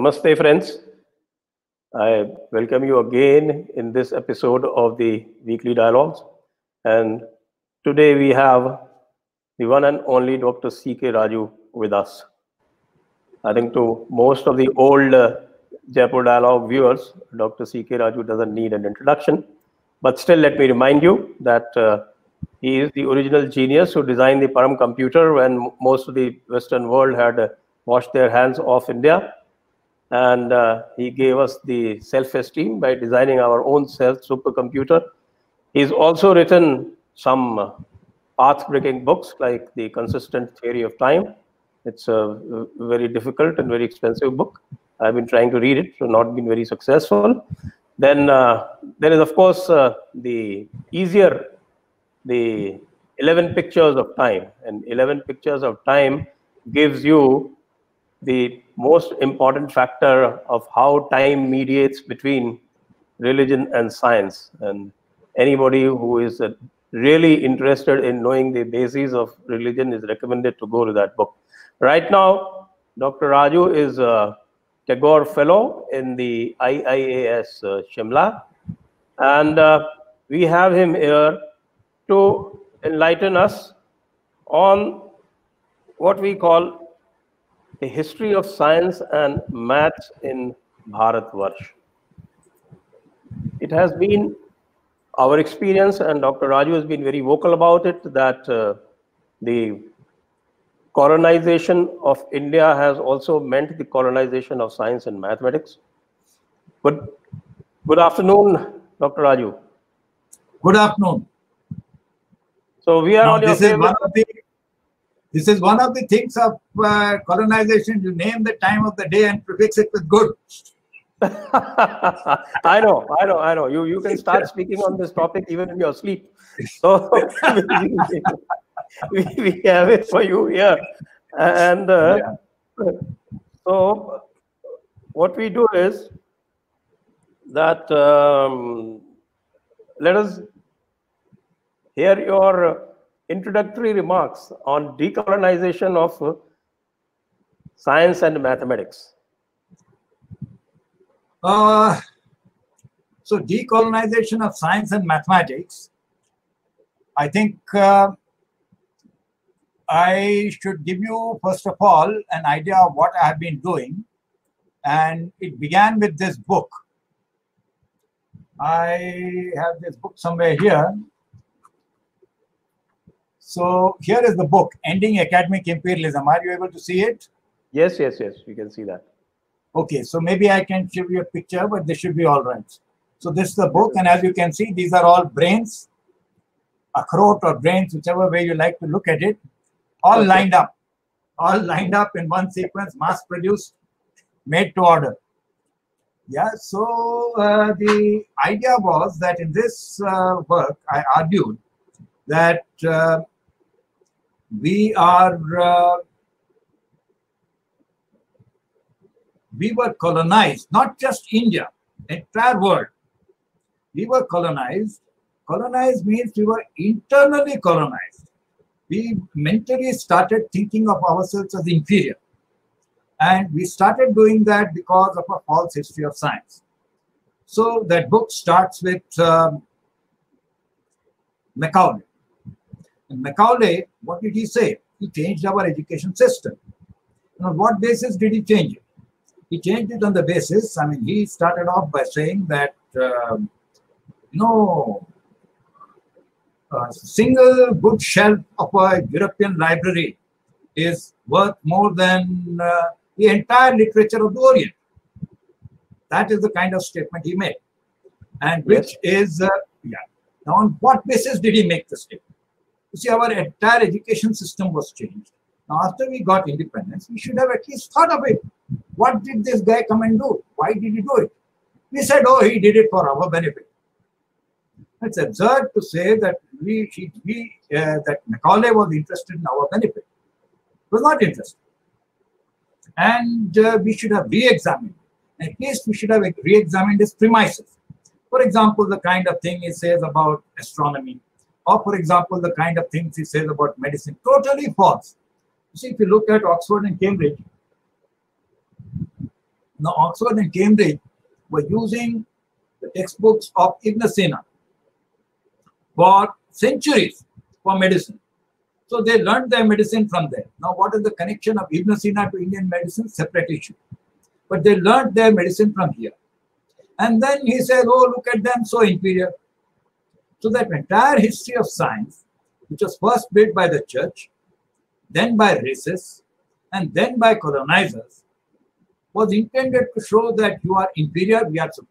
Namaste, friends. I welcome you again in this episode of the Weekly Dialogues. And today we have the one and only Dr. C.K. Raju with us. I think to most of the old Jaipur Dialogue viewers, Dr. C.K. Raju doesn't need an introduction. But still, let me remind you that he is the original genius who designed the Param computer when most of the Western world had washed their hands off India. And he gave us the self-esteem by designing our own supercomputer. He's also written some path-breaking books like The Consistent Theory of Time. It's a very difficult and very expensive book. I've been trying to read it, so not been very successful. Then there is, of course, the 11 Pictures of Time. And 11 Pictures of Time gives you the most important factor of how time mediates between religion and science. And anybody who is really interested in knowing the basis of religion is recommended to go to that book. Right now, Dr. Raju is a Tagore Fellow in the IIAS Shimla. And we have him here to enlighten us on what we call the history of science and maths in Bharatvarsh. It has been our experience, and Dr. Raju has been very vocal about it, that the colonization of India has also meant the colonization of science and mathematics. But good afternoon, Dr. Raju. Good afternoon. So we are on your This is one of the things of colonization. You name the time of the day and prefix it with good. I know. You can start speaking on this topic even in your sleep. So we have it for you here. And so what we do is that let us hear your introductory remarks on decolonization of science and mathematics. So decolonization of science and mathematics, I think I should give you, first of all, an idea of what I have been doing. And it began with this book. I have this book somewhere here. So here is the book, Ending Academic Imperialism. Are you able to see it? Yes, we can see that. Okay, so maybe I can show you a picture, but this should be all right. So this is the book, and as you can see, these are all brains, akhrot or brains, whichever way you like to look at it, all lined up in one sequence, mass-produced, made to order. Yeah, so the idea was that in this work, I argued that we were colonized, not just India, entire world. We were colonized. Colonized means we were internally colonized. We mentally started thinking of ourselves as inferior. And we started doing that because of a false history of science. So that book starts with Macaulay. And Macaulay, what did he say? He changed our education system. And on what basis did he change it? He changed it on the basis, he started off by saying that, a single good shelf of a European library is worth more than the entire literature of the Orient. That is the kind of statement he made. And which is, Now, on what basis did he make the statement? You see, our entire education system was changed. Now, after we got independence, we should have at least thought of it. What did this guy come and do? Why did he do it? We said, oh, he did it for our benefit. It's absurd to say that that Macaulay was interested in our benefit. He was not interested. And we should have re-examined. At least we should have re-examined his premises. For example, the kind of thing he says about astronomy, or for example, the kind of things he says about medicine. Totally false. You see, if you look at Oxford and Cambridge, Now, Oxford and Cambridge were using the textbooks of Ibn Sina for centuries for medicine. So they learned their medicine from there. Now, what is the connection of Ibn Sina to Indian medicine? Separate issue. But they learned their medicine from here. And then he said, oh, look at them, so inferior. So that entire history of science, which was first built by the church, then by racists, and then by colonizers, was intended to show that you are inferior, we are superior.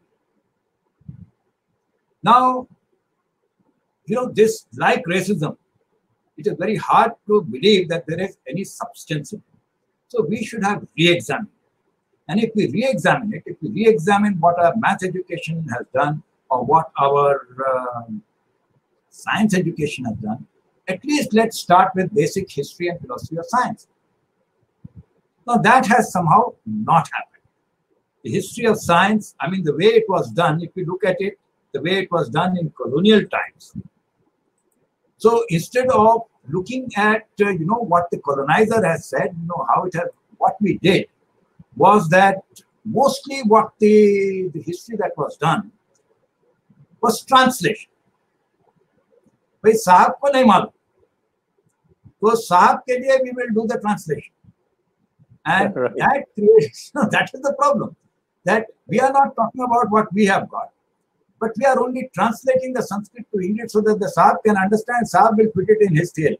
Now, this, like racism, it is very hard to believe that there is any substance in it. So we should have re-examined. And if we re-examine it, if we re-examine what our math education has done or what our science education has done, at least let's start with basic history and philosophy of science. Now that has somehow not happened. The history of science, I mean the way it was done, if you look at it, the way it was done in colonial times. So instead of looking at what the colonizer has said, how it has, what we did was that mostly what the history that was done was translation. भाई साहब को नहीं मालूम, तो साहब के लिए we will do the translation, and right. That creates that is the problem, that we are not talking about what we have got, but we are only translating the Sanskrit to English so that the Sahib can understand. Sahib will put it in his theory.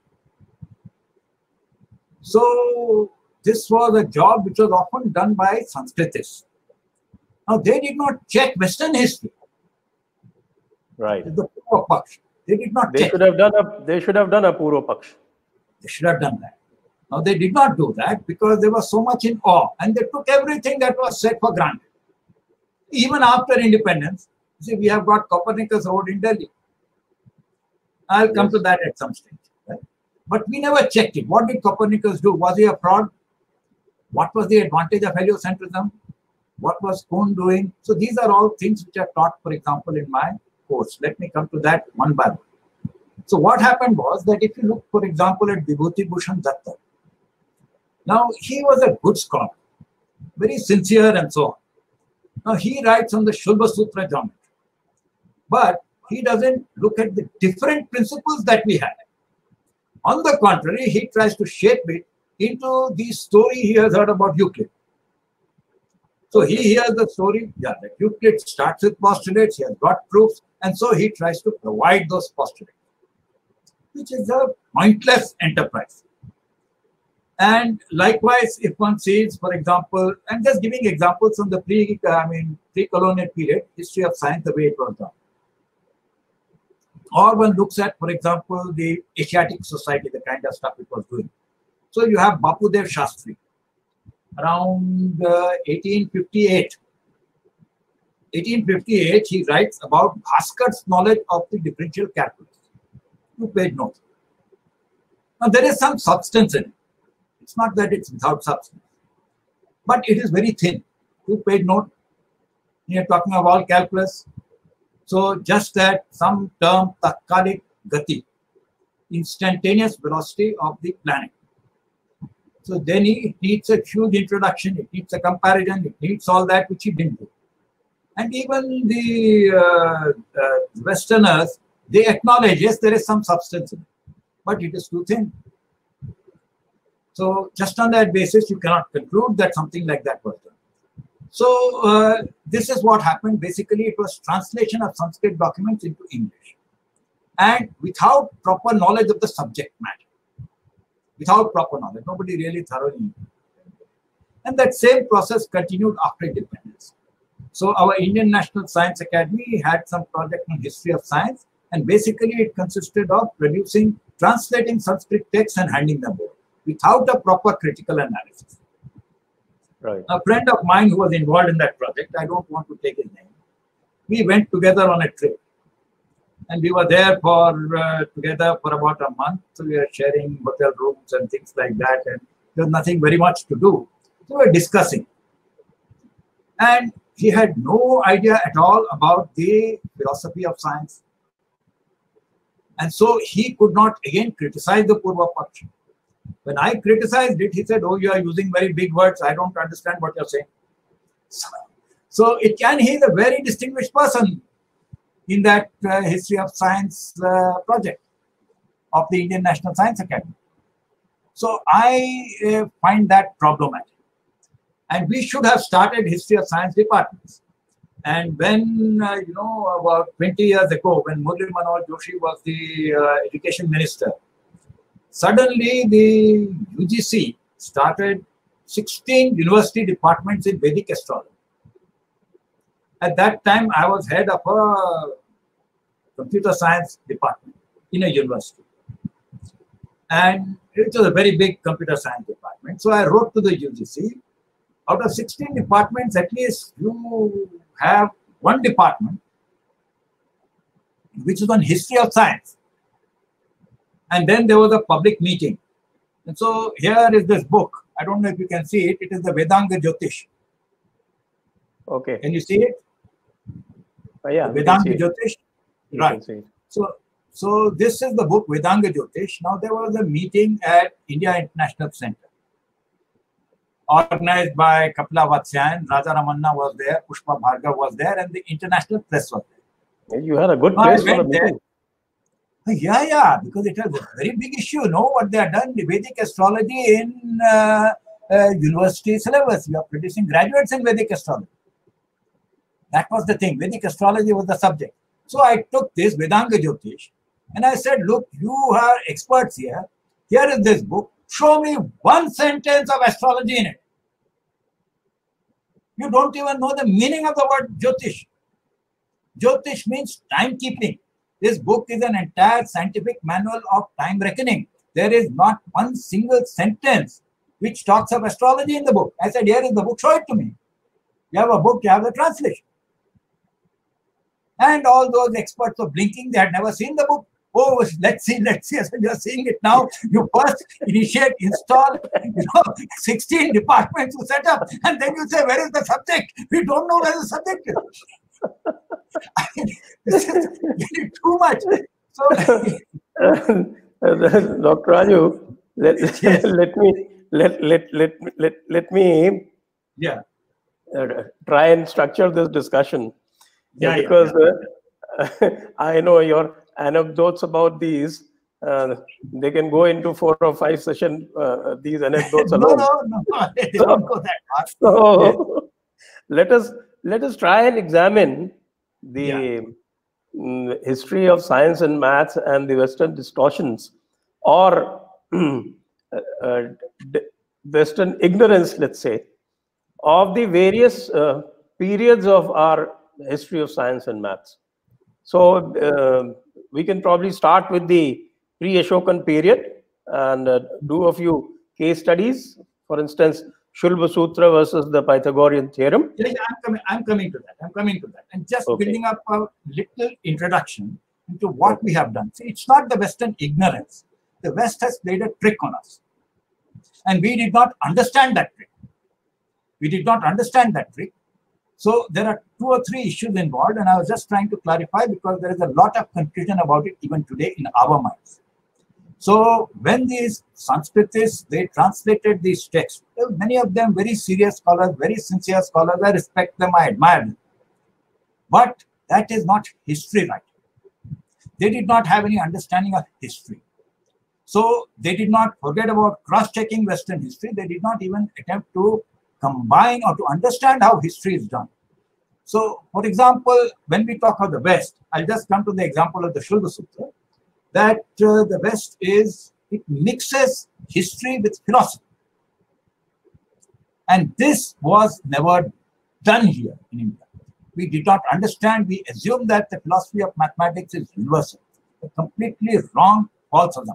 So this was a job which was often done by Sanskritists. Now they did not check Western history. Right. The Purva Paksh. They did not check. They should have done a Purva Paksh. They should have done that. Now they did not do that because they were so much in awe, and they took everything that was said for granted. Even after independence, see, we have got Copernicus Road in Delhi. I'll come to that at some stage. Right? But we never checked it. What did Copernicus do? Was he a fraud? What was the advantage of heliocentrism? What was Kuhn doing? So these are all things which are taught, for example, in my course. Let me come to that one by one. So what happened was that if you look, for example, at Vibhuti Bhushan Datta, now he was a good scholar, very sincere and so on. Now he writes on the Shulva Sutra geometry, but he doesn't look at the different principles that we had. On the contrary, he tries to shape it into the story he has heard about Euclid. So he hears the story, that Euclid starts with postulates, he has got proofs, and so he tries to provide those postulates, which is a pointless enterprise. And likewise, if one sees, for example, I'm just giving examples from the pre-colonial period, history of science, the way it was done. Or one looks at, for example, the Asiatic Society, the kind of stuff it was doing. So you have Bapudev Shastri, around 1858. 1858, he writes about Bhaskar's knowledge of the differential calculus. 2-page note. Now there is some substance in it. It's not that it's without substance, but it is very thin. 2-page note. You're talking about calculus. So just that some term tatkalik gati, instantaneous velocity of the planet. So then it needs a huge introduction, it needs a comparison, it needs all that which he didn't do. And even the Westerners, they acknowledge, yes, there is some substance in it, but it is too thin. So just on that basis, you cannot conclude that something like that was done. So this is what happened. Basically, it was translation of Sanskrit documents into English, and without proper knowledge of the subject matter. Without proper knowledge, nobody really thoroughly knew. And that same process continued after independence. So our Indian National Science Academy had some project on history of science, and basically it consisted of translating Sanskrit texts and handing them over without a proper critical analysis. Right. A friend of mine who was involved in that project, I don't want to take his name, we went together on a trip. And we were there together for about a month. So we were sharing hotel rooms and things like that. And there was nothing very much to do. So we were discussing. And he had no idea at all about the philosophy of science. And so he could not again criticize the Purva Paksha. When I criticized it, he said, oh, you are using very big words. I don't understand what you're saying. So it can, he is a very distinguished person in that history of science project of the Indian National Science Academy. So I find that problematic. And we should have started history of science departments. And when, about 20 years ago, when Murli Manohar Joshi was the education minister, suddenly the UGC started 16 university departments in Vedic astrology. At that time, I was head of a computer science department in a university. And it was a very big computer science department. So I wrote to the UGC, out of 16 departments, at least you have one department which is on history of science. And then there was a public meeting. And so here is this book. I don't know if you can see it. It is the Vedanga Jyotish. Okay. Can you see it? Yeah. Vedanga Jyotish. Right. So this is the book Vedanga Jyotish. Now there was a meeting at India International Center, organized by Kapila Vatsyayan. Raja Ramanna was there, Pushpa Bhargav was there, and the international press was there. You had a good place for the meeting. Yeah, because it was a very big issue. Know what they have done? The Vedic astrology in university syllabus. You are producing graduates in Vedic astrology. That was the thing. Vedic astrology was the subject. So I took this Vedanga Jyotish and I said, look, you are experts here. Here is this book. Show me one sentence of astrology in it. You don't even know the meaning of the word Jyotish. Jyotish means timekeeping. This book is an entire scientific manual of time reckoning. There is not one single sentence which talks of astrology in the book. I said, here is the book, show it to me. You have a book, you have the translation. And all those experts were blinking, they had never seen the book. Oh, let's see. So you're seeing it now. You first initiate, install, 16 departments to set up, and then you say, where is the subject? We don't know where the subject is. This is getting too much. So, Dr. Raju, let me try and structure this discussion. Because I know your anecdotes about these, they can go into 4 or 5 sessions, these anecdotes alone. No, they don't go that far. So let us try and examine the history of science and maths and the Western distortions or Western ignorance, let's say, of the various periods of our history of science and maths. So we can probably start with the pre-Ashokan period and do a few case studies. For instance, Shulva Sutra versus the Pythagorean theorem. Yeah, I'm coming to that. And just building up a little introduction into what we have done. See, it's not the Western ignorance. The West has played a trick on us. And we did not understand that trick. So there are 2 or 3 issues involved, and I was just trying to clarify because there is a lot of confusion about it even today in our minds. So when these Sanskritists, they translated these texts, many of them very serious scholars, very sincere scholars, I respect them, I admire them. But that is not history writing. They did not have any understanding of history. So they did not forget about cross-checking Western history. They did not even attempt to combine or to understand how history is done. So, for example, when we talk of the West, I'll just come to the example of the Shulva Sutra, that the West it mixes history with philosophy. And this was never done here in India. We did not understand, we assumed that the philosophy of mathematics is universal. A completely wrong, false assumption.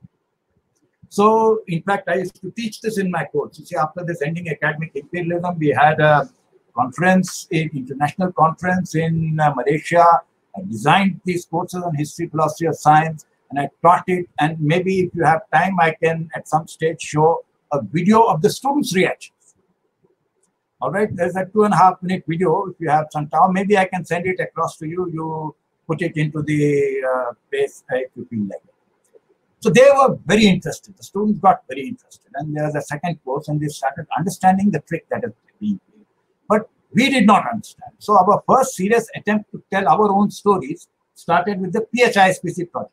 So, in fact, I used to teach this in my course. You see, after this ending academic imperialism, we had a conference, an international conference in Malaysia. I designed these courses on history, philosophy of science, and I taught it. And maybe if you have time, I can at some stage show a video of the students' reactions. All right, there's a 2.5-minute video. If you have some time, maybe I can send it across to you. You put it into the place if you feel like it. So they were very interested. The students got very interested. And there's a second course, and they started understanding the trick that is being played. But We did not understand. So our first serious attempt to tell our own stories started with the PHISPC project,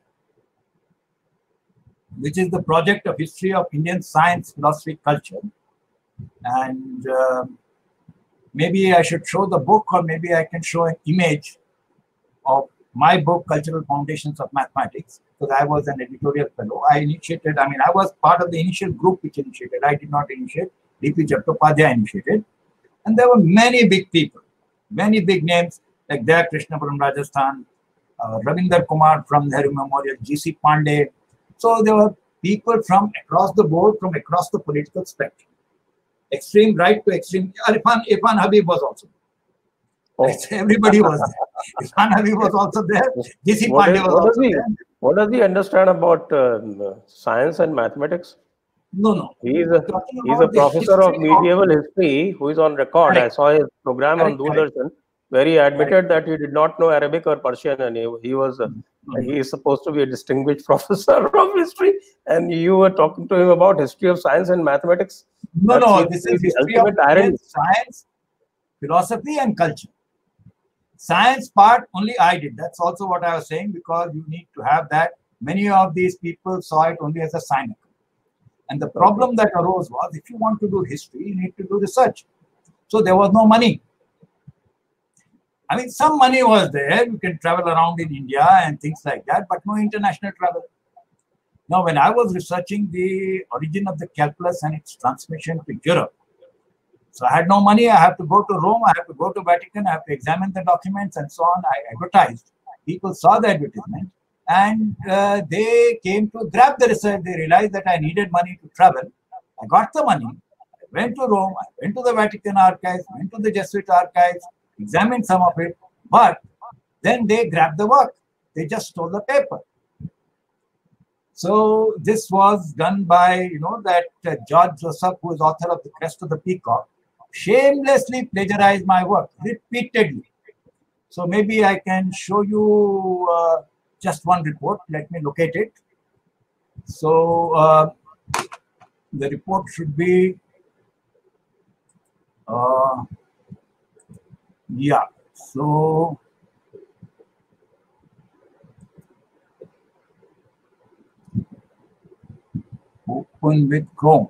which is the project of history of Indian science, philosophy, culture. And maybe I should show the book, or maybe I can show an image of my book, Cultural Foundations of Mathematics, because I was an editorial fellow. I was part of the initial group which initiated. I did not initiate. D.P. Chattopadhyay initiated. And there were many big people, many big names like Daya Krishna from Rajasthan, Ravinder Kumar from Nehru Memorial, G.C. Pandey. So there were people from across the board, from across the political spectrum. Extreme right to extreme. Irfan Habib was also there. Oh. Everybody was there. Irfan Habib was also there. G.C. Pandey was also there. What does he understand about science and mathematics? No. He's a professor of medieval history who is on record. Correct. I saw his program on Doordarshan where he admitted that he did not know Arabic or Persian, and he is supposed to be a distinguished professor of history, and you were talking to him about history of science and mathematics. No, this is history of science, philosophy, and culture. Science part only I did. That's also what I was saying, because you need to have that. Many of these people saw it only as a sign. And the problem that arose was, if you want to do history, you need to do research. So there was no money. I mean, some money was there. You can travel around in India and things like that, but no international travel. Now, when I was researching the origin of the calculus and its transmission to Europe, so I had no money. I have to go to Rome. I have to go to Vatican. I have to examine the documents and so on. I advertised. People saw the advertisement. And they came to grab the research. They realized that I needed money to travel. I got the money. I went to Rome. I went to the Vatican archives, went to the Jesuit archives, examined some of it. But then they grabbed the work. They just stole the paper. So this was done by, that George Joseph, who is author of The Crest of the Peacock, shamelessly plagiarized my work repeatedly. So maybe I can show you just one report. Let me locate it. So the report should be, so open with Chrome.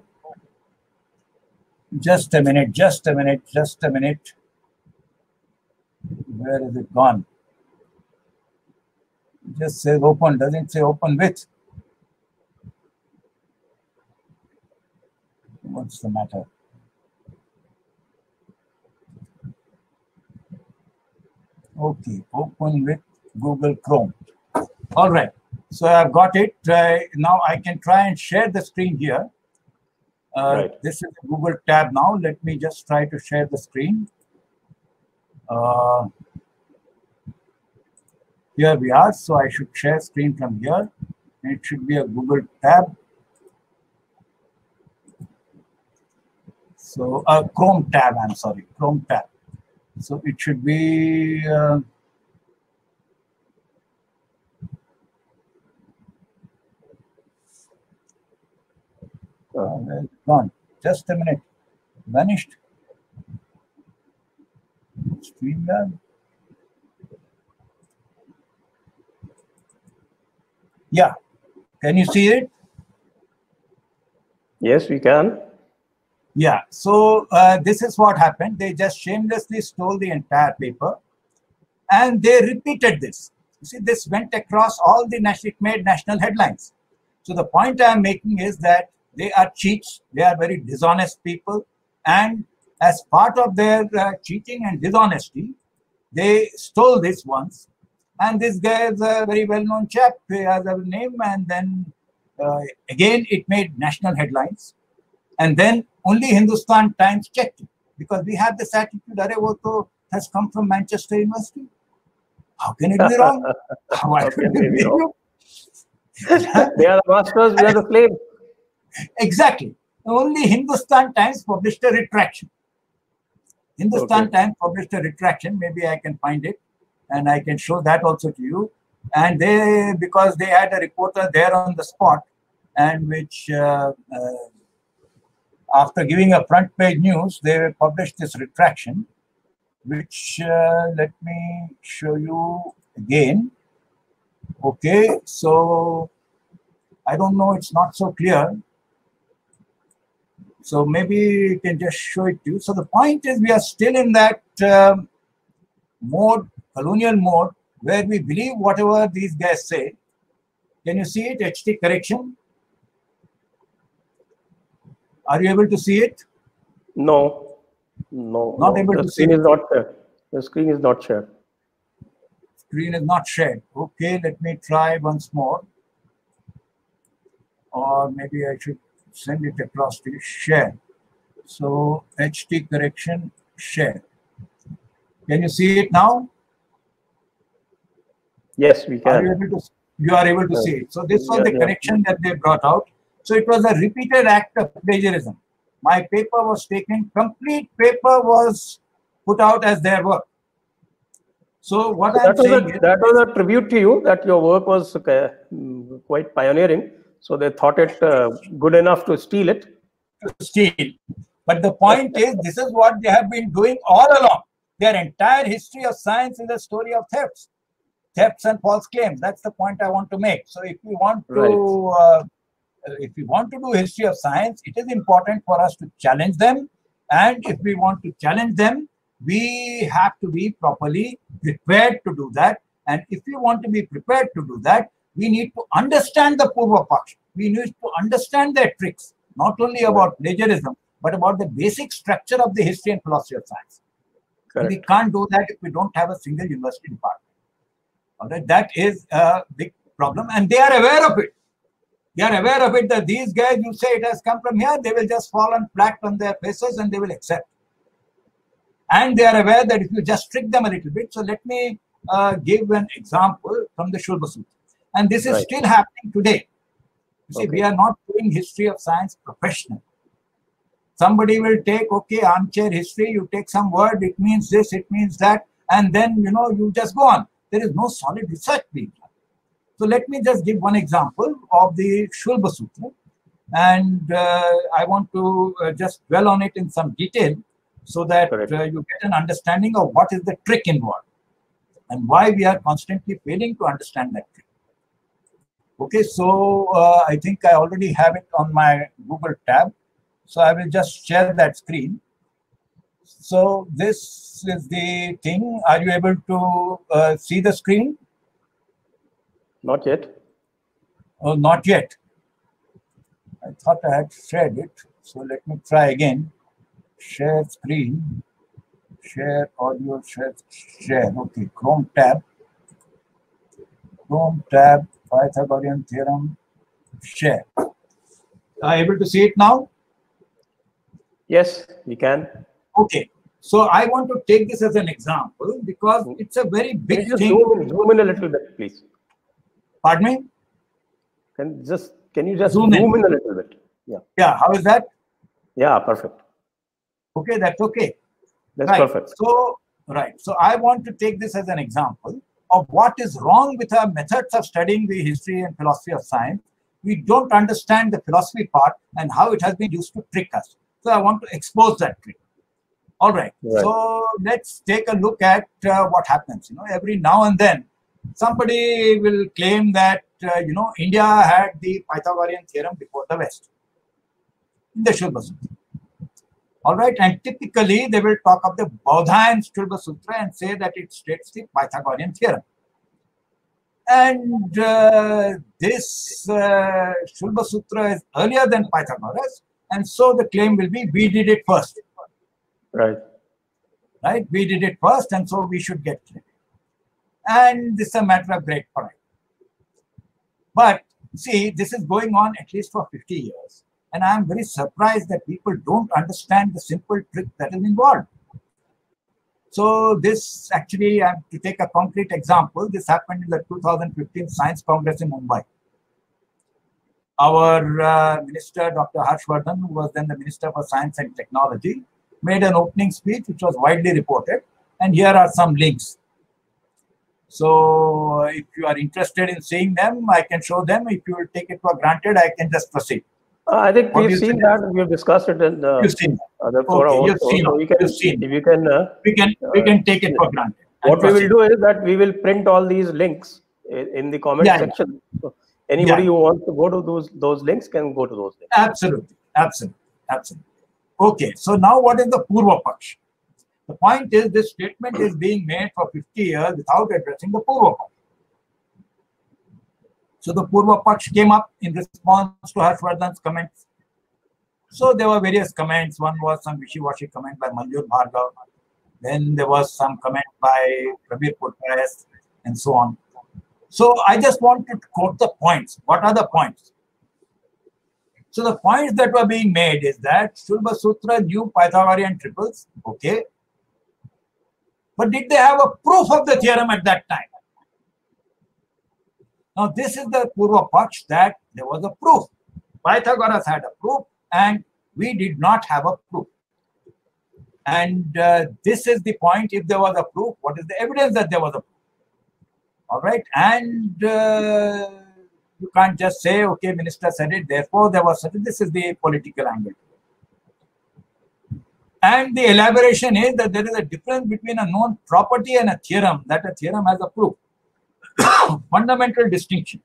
Just a minute. Where is it gone? It just says open, doesn't say open with. What's the matter? Okay, open with Google Chrome. All right, so I've got it. Now I can try and share the screen here. Right. This is the Google tab now. Let me just try to share the screen. Here we are. So I should share screen from here. It should be a Google tab. So a Chrome tab, I'm sorry, Chrome tab. So it should be gone. Just a minute. Vanished. StreamYard. Yeah. Can you see it? Yes, we can. Yeah. So this is what happened. They just shamelessly stole the entire paper, and they repeated this. You see, this went across all the national, it made national headlines. So the point I am making is that they are cheats. They are very dishonest people, and as part of their cheating and dishonesty, they stole this once. And this guy is a very well-known chap. He has a name, and then again it made national headlines. And then only Hindustan Times checked it, because we have this attitude, Arevoto has come from Manchester University. How can it be wrong? How can it be wrong? They are the masters, we are the slaves. Exactly. Only Hindustan Times published a retraction. Hindustan Times published a retraction. Maybe I can find it, and I can show that also to you. And they, because they had a reporter there on the spot, and which after giving a front page news, they published this retraction. which let me show you again. Okay, so I don't know, it's not so clear. So maybe you can just show it to you. So the point is, we are still in that mode, colonial mode, where we believe whatever these guys say. Can you see it? HT correction. Are you able to see it? No, no. Not able to see it. The screen is not shared. Screen is not shared. Okay, let me try once more. Or maybe I should send it across to you. Share. So HT correction, share. Can you see it now? Yes, we can. You are able to see it. So this was the correction that they brought out. So it was a repeated act of plagiarism. My paper was taken, complete paper was put out as their work. So what I'm saying is, that was a tribute to you, that your work was quite pioneering. So they thought it good enough to steal it. But the point is, this is what they have been doing all along. Their entire history of science is a story of thefts and false claims. That's the point I want to make. So if we want to, do history of science, it is important for us to challenge them. And if we want to challenge them, we have to be properly prepared to do that. And if we want to be prepared to do that, we need to understand the Purva Paksha. We need to understand their tricks, not only about plagiarism, but about the basic structure of the history and philosophy of science. And we can't do that if we don't have a single university department. All right, that is a big problem, and they are aware of it. They are aware of it, that these guys, you say it has come from here, they will just fall on flat on their faces and they will accept. And they are aware that if you just trick them a little bit. So let me give an example from the Shulba Sutra. And this is still happening today. You see, we are not doing history of science professionally. Somebody will take, okay, armchair history, you take some word, it means this, it means that, and then, you just go on. There is no solid research being done. So let me just give one example of the Shulba Sutra. And I want to just dwell on it in some detail so that you get an understanding of what is the trick involved and why we are constantly failing to understand that trick. Okay, so I think I already have it on my Google tab. So I will just share that screen. So this is the thing. Are you able to see the screen? Not yet. Oh, not yet. I thought I had shared it. So let me try again. Share screen. Share audio, share. Okay, Chrome tab. Chrome tab, Pythagorean theorem, share. Are you able to see it now? Yes, we can. Okay. So I want to take this as an example because it's a very big thing. Zoom in a little bit, please. Pardon me? Can you just zoom in a little bit? Yeah. Yeah. How is that? Yeah, perfect. Okay, that's okay. That's perfect. So, So I want to take this as an example of what is wrong with our methods of studying the history and philosophy of science. We don't understand the philosophy part and how it has been used to trick us. So I want to expose that trick. All right. So let's take a look at what happens. Every now and then, somebody will claim that India had the Pythagorean theorem before the West in the Shulba Sutra. All right, and typically they will talk of the Bodhayan Shulba Sutra and say that it states the Pythagorean theorem. And this Shulba Sutra is earlier than Pythagoras, and so the claim will be, we did it first. Right, we did it first, and so we should get credit. And this is a matter of great pride. But see, this is going on at least for 50 years. And I am very surprised that people don't understand the simple trick that is involved. So this actually, to take a concrete example, this happened in the 2015 Science Congress in Mumbai. Our minister, Dr. Harshvardhan, who was then the Minister for Science and Technology, made an opening speech which was widely reported. And here are some links. So if you are interested in seeing them, I can show them. If you will take it for granted, I can just proceed. I think What do we've you seen suggest? that. We've discussed it in You've seen that. other fora Okay, you've also. seen So it. we can, You've seen if it. you can, We can take it for granted and what we will proceed. do is that we will print all these links in the comment Yeah, section. So yeah, anybody who wants to go to those links can go to those links. absolutely, absolutely, absolutely. Okay, so now what is the Purva Paksh? The point is this statement is being made for 50 years without addressing the Purva Paksh. So the Purva Paksh came up in response to Harshvardhan's comments. So there were various comments. One was some wishy-washy comment by Manjur Bhargav. Then there was some comment by Prabir Purkayas and so on. So I just want to quote the points. What are the points? So the points that were being made is that Shulba Sutra knew Pythagorean triples, okay. But did they have a proof of the theorem at that time? Now this is the Purva Paksh that there was a proof. Pythagoras had a proof and we did not have a proof. And this is the point. If there was a proof, what is the evidence that there was a proof? All right. And you can't just say, okay, minister said it, therefore there was such. This is the political angle. And the elaboration is that there is a difference between a known property and a theorem, that a theorem has a proof. Fundamental distinction.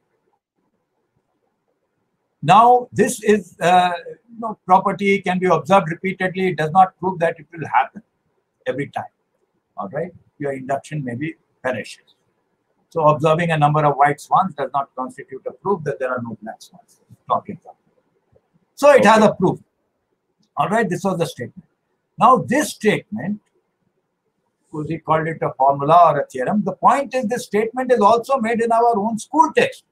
Now, this is property can be observed repeatedly. It does not prove that it will happen every time. All right, your induction may be perishes. So, observing a number of white swans does not constitute a proof that there are no black swans. So, it has a proof. All right, this was the statement. Now, this statement, because he called it a formula or a theorem, the point is this statement is also made in our own school text.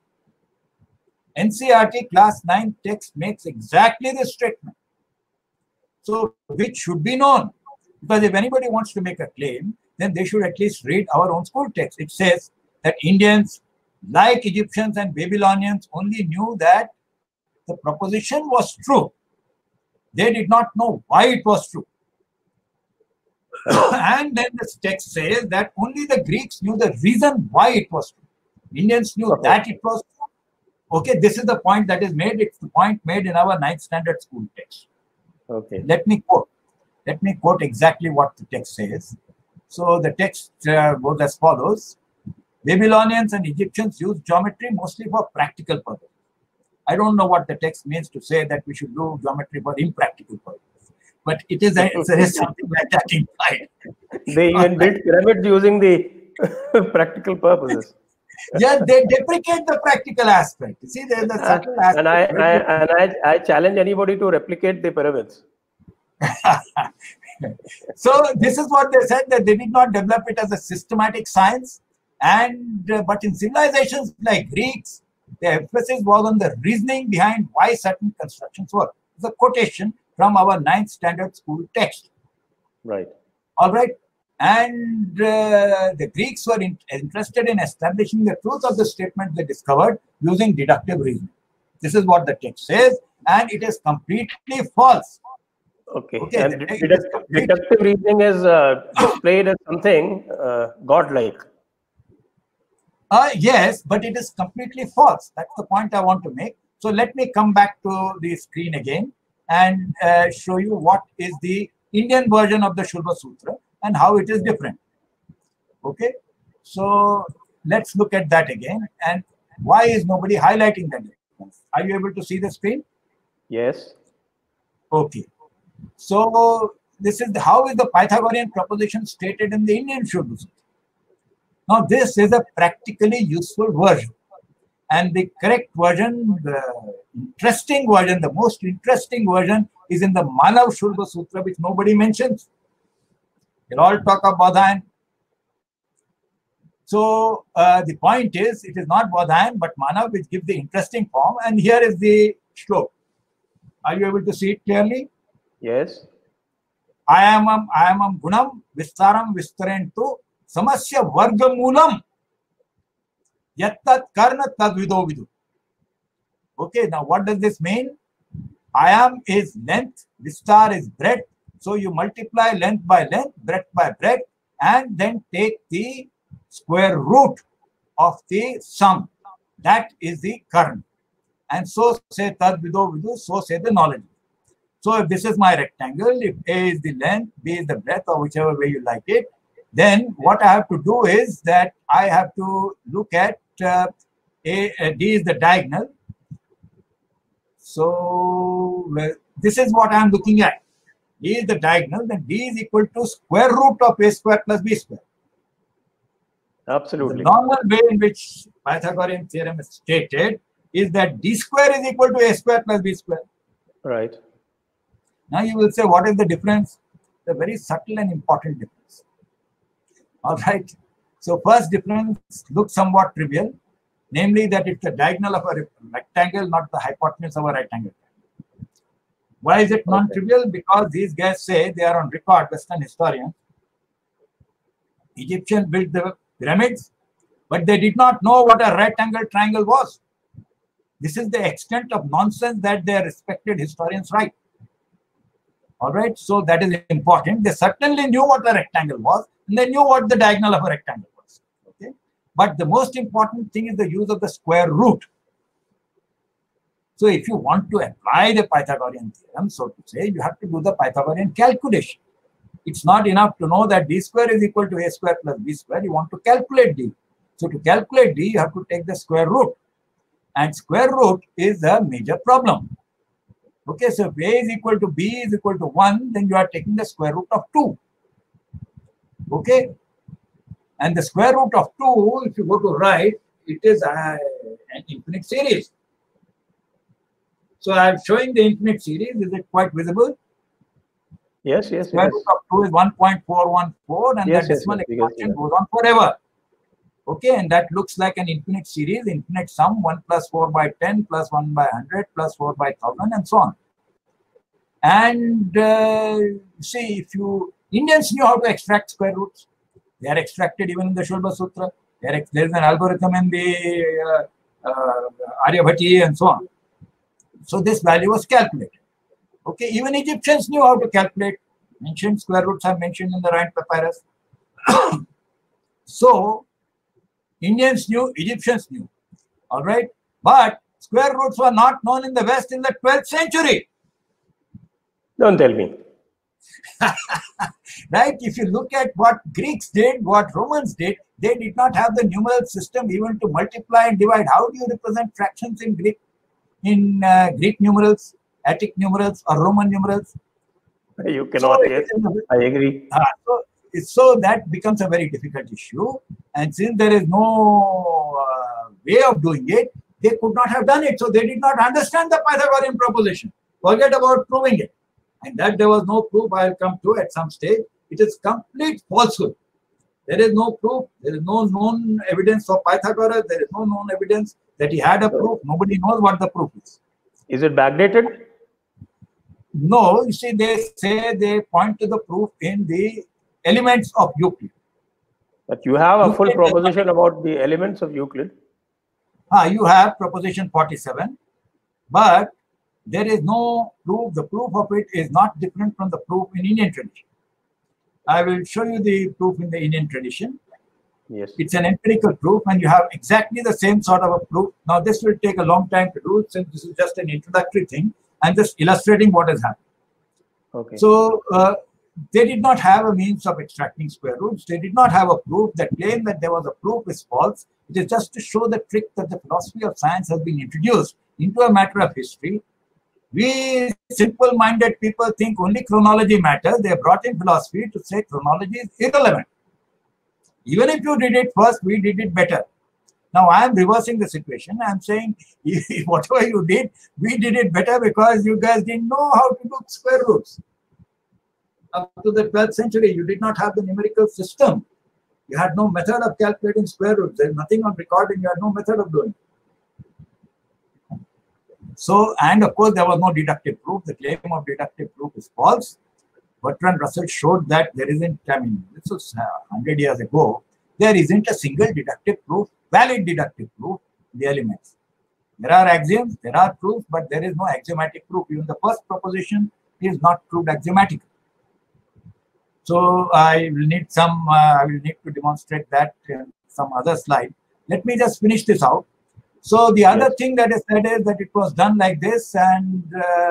NCERT class 9 text makes exactly this statement. So, which should be known. Because if anybody wants to make a claim, then they should at least read our own school text. It says that Indians, like Egyptians and Babylonians, only knew that the proposition was true. They did not know why it was true. And then this text says that only the Greeks knew the reason why it was true. Indians knew that it was true. Okay, this is the point that is made. It's the point made in our 9th standard school text. Okay. Let me quote exactly what the text says. So the text goes as follows. Babylonians and Egyptians used geometry mostly for practical purposes. I don't know what the text means to say that we should do geometry for impractical purposes. But it is something like that implied. They even built pyramids using the practical purposes. Yeah, they deprecate the practical aspect. You see, there's a subtle aspect. And I challenge anybody to replicate the pyramids. So this is what they said, that they did not develop it as a systematic science, and but in civilizations like Greeks, the emphasis was on the reasoning behind why certain constructions work. It's a quotation from our 9th standard school text. Right. All right. And the Greeks were interested in establishing the truth of the statement they discovered using deductive reasoning. This is what the text says, and it is completely false. Okay. And deductive reasoning is displayed as something godlike. Yes, but it is completely false. That's the point I want to make. So let me come back to the screen again and show you what is the Indian version of the Shulba Sutra and how it is different. Okay, so let's look at that again. And why is nobody highlighting that difference? Are you able to see the screen? Yes. Okay, so this is how is the Pythagorean proposition stated in the Indian Shulba Sutra. Now this is a practically useful version, and the correct version, the interesting version, the most interesting version is in the Manav Shulba Sutra, which nobody mentions. They'll all talk of Bodhayan. So the point is, it is not Bodhayan, but Manav, which gives the interesting form. And here is the shlok. Are you able to see it clearly? Yes. Ayamam gunam vistaram vistarentu samasya vargamulam yattat karna tadvido vidu. Okay, now what does this mean? Ayam is length, vistar is breadth. So you multiply length by length, breadth by breadth, and then take the square root of the sum. That is the karna. and so say tad vido vidu, so say the knowledge. So if this is my rectangle, if A is the length, B is the breadth, or whichever way you like it, then what I have to do is that I have to look at D is the diagonal. So this is what I am looking at. D is the diagonal, then D is equal to square root of A square plus B square. Absolutely. The normal way in which Pythagorean theorem is stated is that D square is equal to A square plus B square. Right. Now you will say, what is the difference? The very subtle and important difference. All right. So first difference looks somewhat trivial, namely that it's the diagonal of a rectangle, not the hypotenuse of a rectangle. Why is it non-trivial? Because these guys say, they are on record, Western historians, Egyptians built the pyramids, but they did not know what a right angle triangle was. This is the extent of nonsense that their respected historians write. All right, so that is important. They certainly knew what a rectangle was, and they knew what the diagonal of a rectangle was. Okay, but the most important thing is the use of the square root. So if you want to apply the Pythagorean theorem, so to say, you have to do the Pythagorean calculation. It's not enough to know that D square is equal to A square plus B square. You want to calculate D. So to calculate D, you have to take the square root. And square root is a major problem. Okay, so if A is equal to B is equal to 1, then you are taking the square root of 2. Okay, and the square root of 2, if you go to right, it is an infinite series. So I am showing the infinite series. Is it quite visible? Yes, yes. Square root of 2 is 1.414, and that decimal expansion goes on forever. Okay, and that looks like an infinite series, infinite sum, 1 plus 4 by 10 plus 1 by 100 plus 4 by 1000 and so on. And see, if you, Indians knew how to extract square roots. They are extracted even in the Shulba Sutra. There is an algorithm in the Aryabhati and so on. So this value was calculated. Okay, even Egyptians knew how to calculate. Ancient square roots are mentioned in the Rhind Papyrus. So Indians knew, Egyptians knew. All right, but square roots were not known in the West in the 12th century. Don't tell me. Right? If you look at what Greeks did, what Romans did, they did not have the numeral system even to multiply and divide. How do you represent fractions in Greek? In Greek numerals, Attic numerals, or Roman numerals? You cannot, yes, I agree. So that becomes a very difficult issue. And since there is no way of doing it, they could not have done it. So they did not understand the Pythagorean proposition. Forget about proving it. And that there was no proof, I will come to at some stage. It is complete falsehood. There is no proof. There is no known evidence for Pythagoras. There is no known evidence that he had a proof. Nobody knows what the proof is. Is it backdated? No, you see, they say they point to the proof in the elements of Euclid. But you have a full proposition about the elements of Euclid. You have proposition 47, but there is no proof. The proof of it is not different from the proof in Indian tradition. I will show you the proof in the Indian tradition. Yes. It's an empirical proof, and you have exactly the same sort of a proof. Now, this will take a long time to do, since this is just an introductory thing. I'm just illustrating what has happened. Okay. So, they did not have a means of extracting square roots. They did not have a proof. The claim that there was a proof is false. It is just to show the trick that the philosophy of science has been introduced into a matter of history. We simple-minded people think only chronology matters. They brought in philosophy to say chronology is irrelevant. Even if you did it first, we did it better. Now I am reversing the situation. I am saying whatever you did, we did it better because you guys didn't know how to do square roots. Up to the 12th century, you did not have the numerical system. You had no method of calculating square roots. There is nothing on record, and you had no method of doing it. So, and of course, there was no deductive proof. The claim of deductive proof is false. Bertrand Russell showed that there isn't, I mean, this was 100 years ago, there isn't a single deductive proof, valid deductive proof in the elements. There are axioms, there are proofs, but there is no axiomatic proof. Even the first proposition is not proved axiomatic. So I will need to demonstrate that in some other slide. Let me just finish this out. So the other thing that I said is that it was done like this, and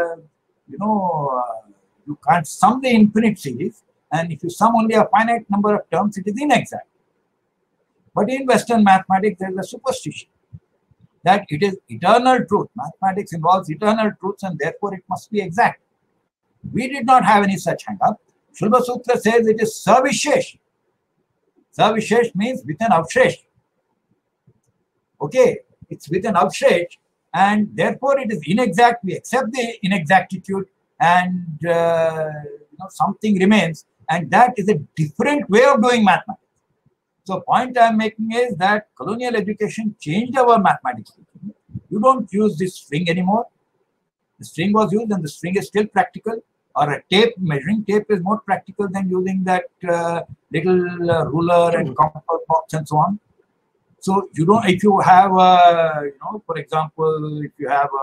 you can't sum the infinite series, and if you sum only a finite number of terms, it is inexact. But in Western mathematics, there is a superstition that it is eternal truth. Mathematics involves eternal truths, and therefore it must be exact. We did not have any such hang-up. Shulba Sutra says it is Savishesh. Savishesh means with an avshesh. Okay, it's with an avshesh, and therefore it is inexact. We accept the inexactitude, and something remains, and that is a different way of doing mathematics. So point I'm making is that colonial education changed our mathematics. You don't use this string anymore. The string was used, and the string is still practical. Or a tape, measuring tape is more practical than using that little ruler and compass box and so on. So you don't. If you have, for example, if you have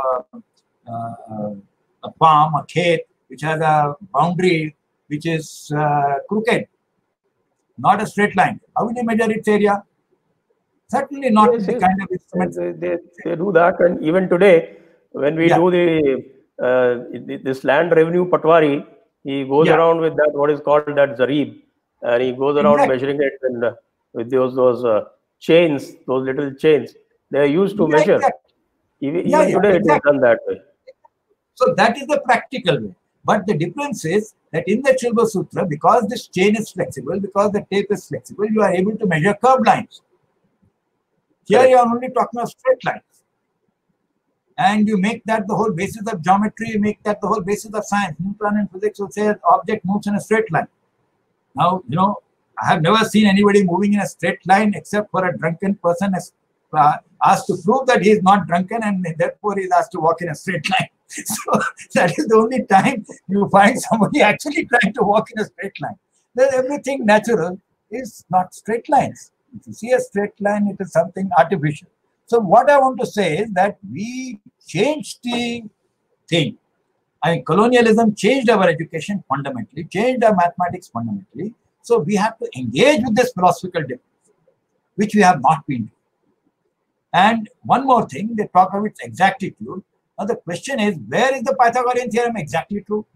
a palm, a khet, which has a boundary which is crooked, not a straight line, how will you measure its area? Certainly not with the kind of instruments. They do that, and even today, when we do this land revenue patwari, he goes around with that, what is called that zarib, and he goes around measuring it, and with those chains, those little chains, they are used to measure. Even today, it is done that way. So that is the practical way. But the difference is that in the Shulba Sutra, because this chain is flexible, because the tape is flexible, you are able to measure curved lines. Here you are only talking of straight lines. And you make that the whole basis of geometry, you make that the whole basis of science. Newton and physics will say an object moves in a straight line. Now, I have never seen anybody moving in a straight line except for a drunken person asked to prove that he is not drunken, and therefore he is asked to walk in a straight line. So that is the only time you find somebody actually trying to walk in a straight line. Then everything natural is not straight lines. If you see a straight line, it is something artificial. So what I want to say is that we changed the thing. Colonialism changed our education fundamentally, changed our mathematics fundamentally. So we have to engage with this philosophical difference, which we have not been doing. And one more thing, they talk of its exactitude. Now the question is, where is the Pythagorean theorem exactly true?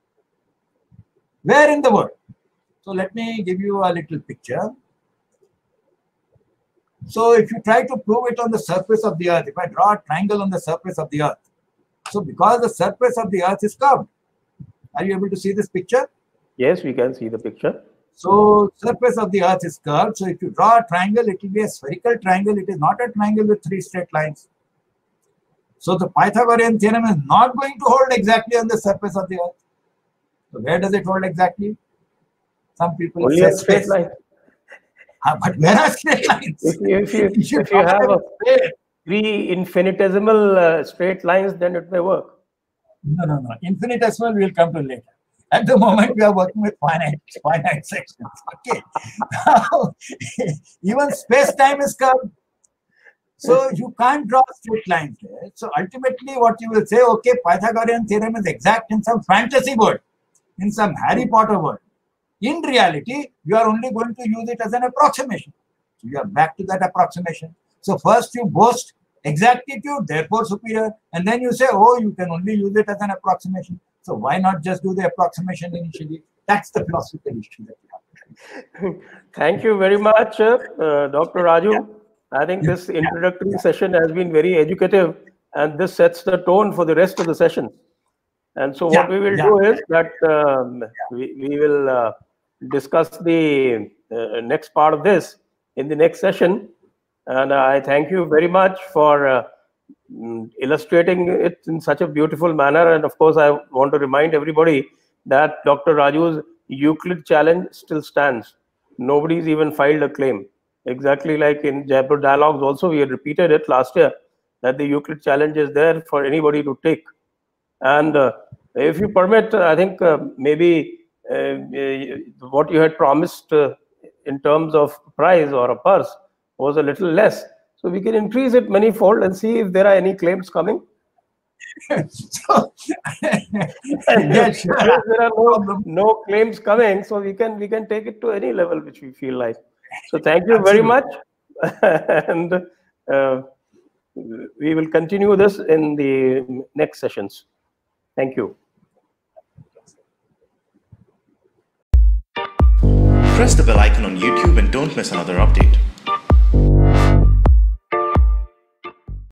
Where in the world? So let me give you a little picture. So if you try to prove it on the surface of the earth, if I draw a triangle on the surface of the earth, so because the surface of the earth is curved, are you able to see this picture? Yes, we can see the picture. So surface of the earth is curved. So if you draw a triangle, it will be a spherical triangle. It is not a triangle with three straight lines. So the Pythagorean theorem is not going to hold exactly on the surface of the earth. So where does it hold exactly? Some people only say a straight line. But where are straight lines? If you have three infinitesimal straight lines, then it may work. No. Infinitesimal we will come to later. At the moment, we are working with finite sections. Okay. Now, even space-time is curved. So you can't draw straight lines there. So ultimately, what you will say, okay, Pythagorean theorem is exact in some fantasy world, in some Harry Potter world. In reality, you are only going to use it as an approximation. So you are back to that approximation. So first you boast exactitude, therefore superior, and then you say, oh, you can only use it as an approximation. So why not just do the approximation initially? That's the philosophical issue that we have. Thank you very much, Dr. Raju. Yeah. I think this introductory session has been very educative, and this sets the tone for the rest of the session. And so what we will do is that we will discuss the next part of this in the next session. And I thank you very much for illustrating it in such a beautiful manner. And of course, I want to remind everybody that Dr. Raju's Euclid challenge still stands. Nobody's even filed a claim. Exactly like in Jaipur Dialogues also, we had repeated it last year, that the Euclid challenge is there for anybody to take. And if you permit, I think maybe what you had promised in terms of prize or a purse was a little less. So we can increase it manyfold and see if there are any claims coming. So, yes, sure. There are no claims coming, so we can take it to any level which we feel like. So thank you very much. And we will continue this in the next sessions. Thank you. Press the bell icon on YouTube and don't miss another update.